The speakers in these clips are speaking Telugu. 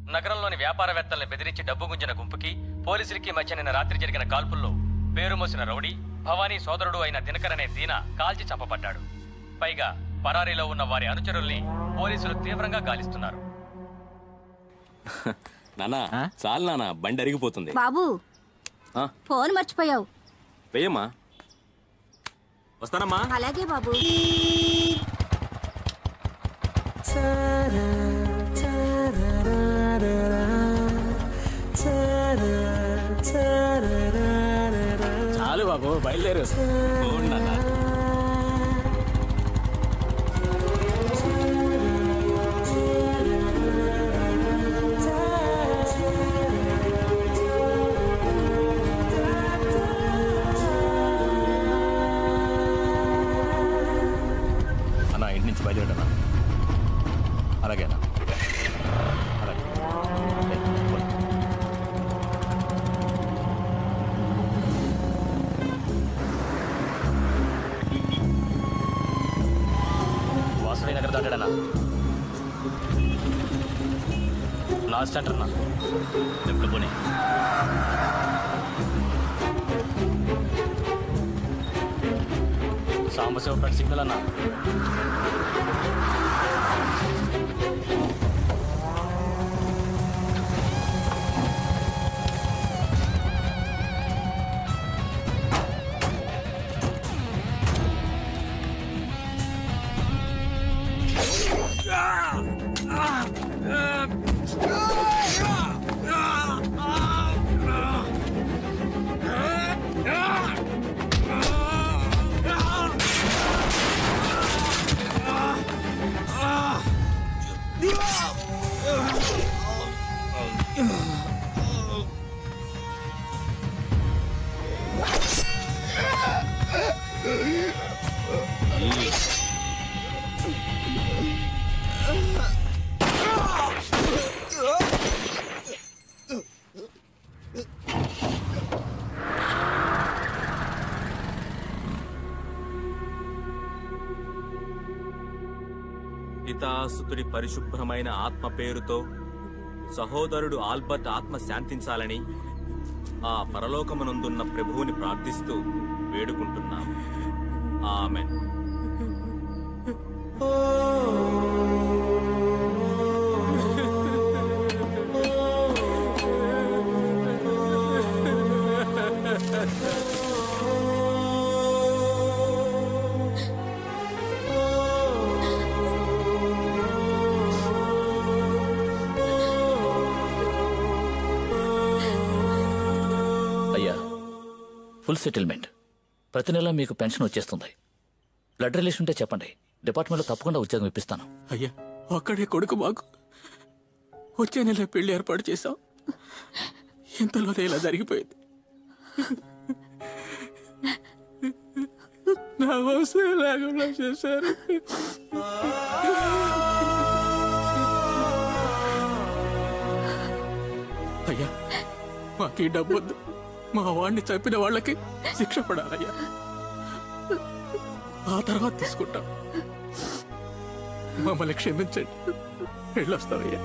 నగరంలోని వ్యాపారవేత్తల్ని బెదిరించి డబ్బు గుంజిన గుంపుకి పోలీసులకి మధ్య నిన్న రాత్రి జరిగిన కాల్పుల్లో పేరు మోసిన రౌడీ భవానీ సోదరుడు అయిన దినకర్ అనే దీనా కాల్చి చంపబడ్డాడు. పైగా పరారీలో ఉన్న వారి అనుచరుల్ని పోలీసులు తీవ్రంగా గాలిస్తున్నారు. నానా చాలు నానా, బండి అరిగిపోతుంది. బాబు ఫోన్ మర్చిపోయావు. వెయ్యమ్మా. వస్తానమ్మా. అలాగే బాబు. చాలు బాబు, బయలుదేరు. అన్నా ఇంటి నుంచి బయలుదేరటనా? అలాగేనా? వాసవి నగర్ దాటాడనా? లాస్ట్ అంటారన్నా. ఎప్పుడు పోనీ సాంబశివ ఫ్రెండ్ సిగ్నల్ అన్నా. పితాసుతుడి పరిశుభ్రమైన ఆత్మ పేరుతో సహోదరుడు ఆల్బర్ట్ ఆత్మ శాంతించాలని ఆ పరలోకమునందున్న ప్రభువుని ప్రార్థిస్తూ వేడుకుంటున్నాం. ఆమెన్. Full settlement. ప్రతి నెల మీకు పెన్షన్ వచ్చేస్తుంది. బ్లడ్ రిలేషన్ ఉంటే చెప్పండి, డిపార్ట్మెంట్లో తప్పకుండా ఉద్యోగం ఇప్పిస్తాను. అయ్యా ఒక్కడే కొడుకు మాకు. వచ్చే నెల పెళ్లి ఏర్పాటు చేశాం, ఇంతలోనే ఇలా జరిగిపోయింది. నా అవసరం లేకుండా చేశారు. అయ్యా మాకు ఈ డబ్బు వద్దు. మా వాడిని చంపిన వాళ్ళకి శిక్ష పడాలయ్యా, ఆ తర్వాత తీసుకుంటాం. మమ్మల్ని క్షమించండి, వెళ్ళొస్తామయ్యా.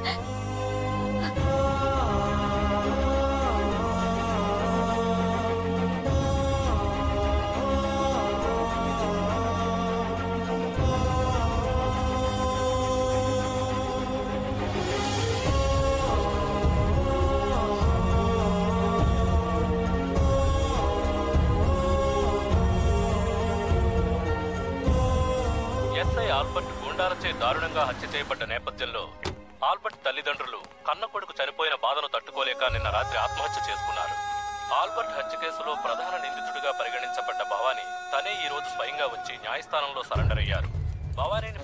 ఆల్బర్ట్ గూండాలచే దారుణంగా హత్య చేయబడ్డ నేపథ్యంలో ఆల్బర్ట్ తల్లిదండ్రులు కన్న కొడుకు చనిపోయిన బాధను తట్టుకోలేక నిన్న రాత్రి ఆత్మహత్య చేసుకున్నారు. ఆల్బర్ట్ హత్య కేసులో ప్రధాన నిందితుడిగా పరిగణించబడ్డ భవానీ తనే ఈ రోజు స్వయంగా వచ్చి న్యాయస్థానంలో సరెండర్ అయ్యారు. భవానీని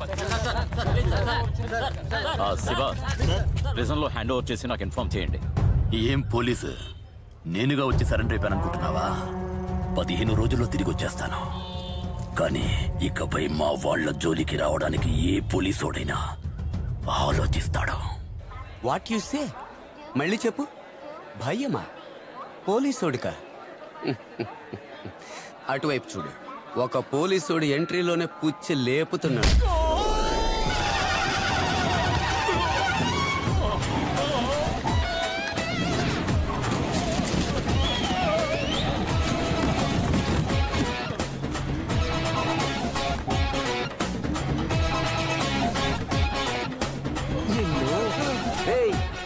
శివ ప్రిజన్ లో హ్యాండ్ ఓవర్ చేసి నాకు ఇన్ఫార్మ్ చేయండి. ఏం పోలీసు నేనుగా వచ్చి సరెండర్ అయిపోయాననుకుంటున్నావా? 15 రోజుల్లో తిరిగి వచ్చేస్తాను. కానీ ఇకపై మా వాళ్ల జోలికి రావడానికి ఏ పోలీసోడైనా ఆలోచిస్తాడు. What you say? మళ్ళీ చెప్పు. భయమా? పోలీసోడికా? అటువైపు చూడు, ఒక పోలీసోడు ఎంట్రీలోనే పుచ్చి లేపుతున్నాడు.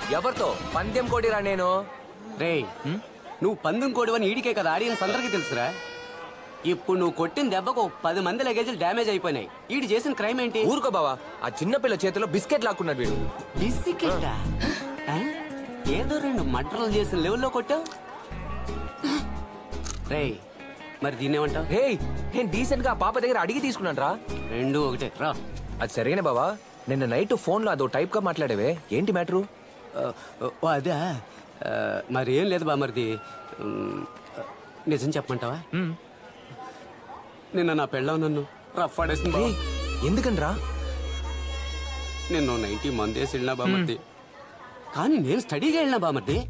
ఎవరితో పందెం కోడిరా నేను. రే నువ్వు పందెం కోడివని ఈడికే కదా ఆడియన్స్ అందరికీ తెలుసురా. ఇప్పుడు నువ్వు కొట్టిన దెబ్బకు 10 మంది లగేజీలు డ్యామేజ్ అయిపోయినాయి. ఈడు చేసిన క్రైమ్ ఏంటి? ఊరుకో బావా, ఆ చిన్నపిల్ల చేతిలో బిస్కెట్ లాక్కున్నాడు వీడు. బిస్కెట్టా? ఏదో 2 మటర్లు చేసిన లెవెల్లో కొట్టావు. రే మరి దీన్నేమంటావు? రే నేను డీసెంట్ గా ఆ పాప దగ్గర అడిగి తీసుకున్నాను రా. 2 ఒకటే రా. అది సరేనే బావా, నిన్న నైట్ ఫోన్ లో అదో టైప్ గా మాట్లాడేవే, ఏంటి మ్యాటరు? అదే మరి ఏం లేదు బామర్ది, నిజం చెప్పమంటావా? నిన్న నా పెళ్ళాం నన్ను రఫ్ ఆడేసింది. ఎందుకని రా? నిన్ను 90 మందేసి వెళ్ళినా బామర్ది, కానీ నేను స్టడీగా వెళ్ళినా బామర్ది.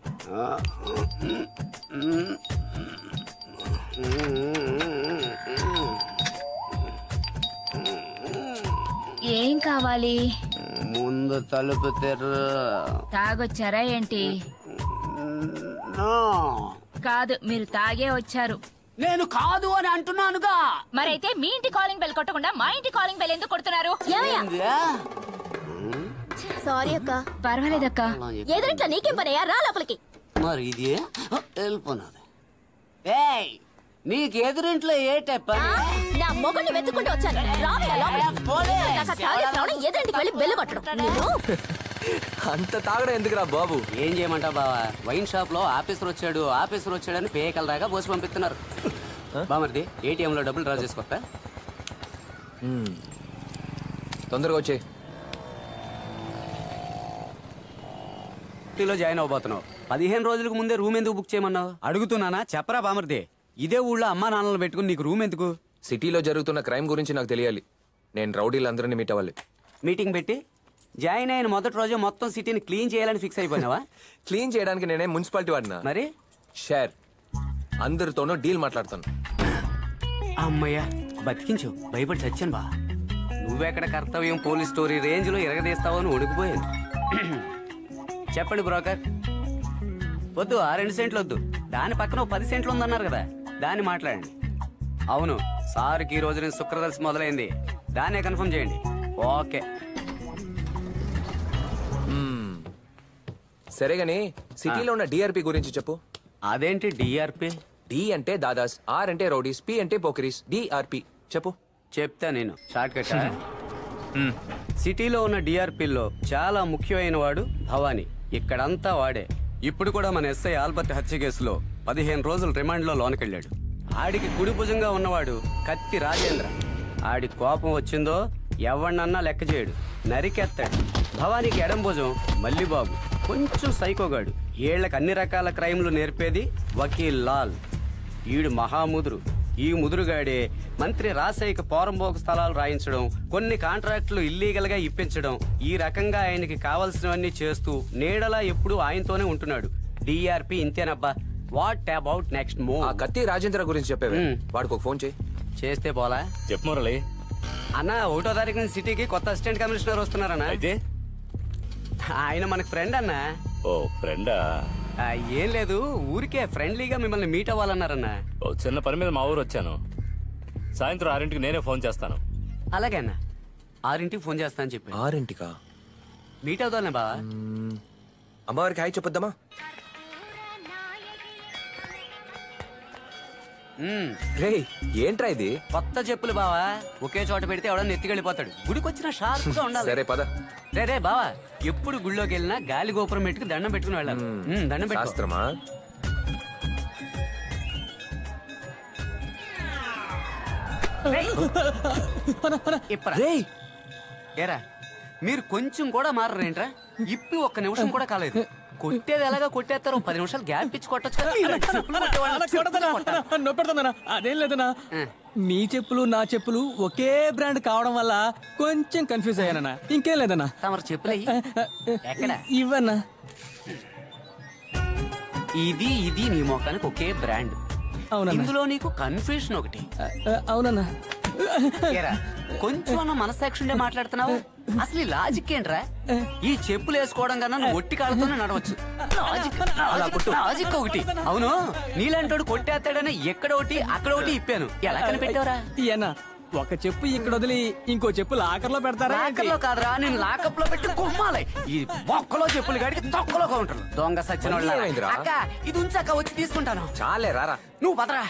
ఏం కావాలి? ముందు తలుపు తెర్ర. తాగొచ్చారా ఏంటి? కాదు, మీరు తాగే వచ్చారు. నేను కాదు అని అంటున్నానుగా. మరైతే మీ ఇంటి కాలింగ్ బెల్ కొట్టకుండా మా ఇంటి కాలింగ్ బెల్ ఎందుకు కొడుతున్నారు? సారీ అక్క. పర్వాలేదక్క. ఎదురింట్లో నీకేం పనయ్యా? రా లోపలికి. మరి ఇది వెళ్ళిపోనాది. నీకు ఎదురింట్లో ఏ టైప్? నా మొగుడిని వెతుక్కుంటూ వచ్చాను. ఎదురింటికి వెళ్ళి బెల్లు కొట్టడం. అంత తాగడం ఎందుకురా బాబు? ఏం చేయమంటావు బావా, వైన్ షాప్ లో ఆఫీసర్ వచ్చాడని పేకల దాకా పోసి పంపిస్తున్నారు. బామర్ది ATM లో డబ్బులు డ్రా చేసుకొస్తా. తొందరగా వచ్చే. జాయిన్ అవబోతున్నావు. 15 రోజులకు ముందే రూమ్ ఎందుకు బుక్ చేయమన్నావు? అడుగుతున్నానా? చెప్పరా బామర్ది. ఇదే ఊళ్ళో అమ్మా నాన్నలు పెట్టుకుని నీకు రూమ్ ఎందుకు? సిటీలో జరుగుతున్న క్రైమ్ గురించి నాకు తెలియాలి. నేను రౌడీలందరినీ మీట్ అవ్వాలి. మీటింగ్ పెట్టి జాయిన్ అయిన మొదటి రోజు మొత్తం సిటీని క్లీన్ చేయాలని ఫిక్స్ అయిపోయినావా? క్లీన్ చేయడానికి నేనే మున్సిపాలిటీ వాడినా. మరి షేర్ అందరితోనూ డీల్ మాట్లాడతాను. అమ్మయ్యా బతికించు. భయపడి చచ్చాను బా. నువ్వెక్కడ కర్తవ్యం పోలీస్ స్టోరీ రేంజ్ లో ఎరగదీస్తావని ఉడికిపోయాను. చెప్పండి బ్రోకర్. వద్దు, ఆ 2 సెంట్లు వద్దు. దాని పక్కన 10 సెంట్లు ఉందన్నారు కదా, దాన్ని మాట్లాడండి. అవును, సార్కి ఈ రోజు నుంచి శుక్రదర్శి మొదలైంది. దాన్నే కన్ఫర్మ్ చేయండి. ఓకే సరే గాని సిటీలో ఉన్న DRP గురించి చెప్పు. అదేంటి DRP? D అంటే దాదాస్, R అంటే రౌడీస్, P అంటే పోకరీస్, DRP చెప్పు. చెప్తా నేను షార్ట్ కట్. సిటీలో ఉన్న DRPల్లో చాలా ముఖ్యమైన వాడు భవానీ. ఇక్కడంతా వాడే. ఇప్పుడు కూడా మన SI ఆల్బర్ట్ హత్య కేసులో 15 రోజులు రిమాండ్లో లోనకెళ్ళాడు. ఆడికి కుడి భుజంగా ఉన్నవాడు కత్తి రాజేంద్ర. ఆడి కోపం వచ్చిందో ఎవరినన్నా లెక్క చేయడు, నరికెత్తాడు. భవానీకి ఎడం భుజం మల్లిబాబు, కొంచెం సైకోగాడు. ఏళ్లకు అన్ని రకాల క్రైమ్లు నేర్పేది వకీల్ లాల్. ఈడు మహాముదురు. ఈ ముదురుగాడే మంత్రి రాసయ్యకి పోరంబోకు స్థలాలు రాయించడం, కొన్ని కాంట్రాక్టులు ఇల్లీగల్ గా ఇప్పించడం, ఈ రకంగా ఆయనకి కావాల్సినవన్నీ చేస్తూ నీడలా ఎప్పుడు ఆయనతోనే ఉంటున్నాడు. DRP ఇంతేనబ్బా. What about next move? ఆ కత్తి రాజేంద్ర గురించి చెప్పేవే, వాడికి ఒక ఫోన్ చేస్తే పోలా? చెప్పు మురళి. అన్న 1వ తారీఖు నుంచి సిటీకి కొత్త అసిస్టెంట్ కమిషనర్ వస్తున్నారన్న. అయితే ఆయన మనకు ఫ్రెండ్ అన్న. ఓ ఫ్రెండా? ఏం లేదు, ఊరికే ఫ్రెండ్లీగా మిమ్మల్ని మీట్ అవ్వాలన్నారన్న. ఓ చిన్న పని మీద మా ఊరు వచ్చాను. సాయంత్రం 6ంటికి నేనే ఫోన్ చేస్తాను. అలాగే అన్న, 6ంటికి ఫోన్ చేస్తా అని చెప్పి. 6ంటికా? మీట్ అవుతానే బావా. అమ్మవారికి హాయ్ చెప్పొద్దామా? రే ఏంట్రా ఇది? కొత్త చెప్పులు బావా. ఒకే చోట పెడితే ఎవడన్నా ఎత్తికెళ్ళిపోతాడు. గుడికి వచ్చిన షార్ప్ గా ఉండాలి. సరే పద. రే బావా, ఎప్పుడు గుళ్ళోకి వెళ్ళినా గాలి గోపురం పెట్టుకు దండం పెట్టుకుని వెళ్ళాలి. దండం పెట్టు. శాస్త్రమా? ఏరా మీరు కొంచెం కూడా మారేంట్రా? ఇప్పి 1 నిమిషం కూడా కాలేదు. కొట్టేది ఎలాగా కొట్టేస్తారు? 10 నిమిషాలు గ్యాప్ ఇచ్చి కొట్టచ్చు. అదేం లేదనా, మీ చెప్పులు నా చెప్పులు ఒకే బ్రాండ్ కావడం వల్ల కొంచెం కన్ఫ్యూజ్ అయ్యానన్నా. ఇంకేం లేదన్నా. తమరు చెప్పులు ఎక్కడ ఇవ్వన్నా? ఇది నీ మొఖానికి ఒకే బ్రాండ్. అవునా? ఇందులో నీకు కన్ఫ్యూషన్ ఒకటి. అవునన్నా. కొంచెం మనసాక్షి ఉండే మాట్లాడుతున్నావు. అసలు ఈ లాజిక్ ఏంట్రా? ఈ చెప్పులు వేసుకోవడం కన్నా నువ్వు ఒట్టి కాళ్ళతోనే నడవచ్చు. లాజిక్ ఒకటి. అవును, నీలాంటోడు కొట్టేస్తాడని ఎక్కడ ఒకటి అక్కడ ఒకటి ఇప్పాను. ఎలా కనిపెట్టావురా? ఒక చెప్పు ఇక్కడ వదిలి ఇంకో చెప్పు లాకర్లో పెడతారా ఏంటి? లాకర్లో కాదురా నేను లాకప్ లో పెట్టి కొమ్మాలి ఈ బొక్కలో చెప్పులు గడికి తొక్కలో కౌంటర్లు దొంగ సచిన మళ్ళీ ఏమైందిరా? అక్క ఇది ఉంచాక వచ్చి తీసుకుంటాను చాలే రారా. నువ్వు పదరా.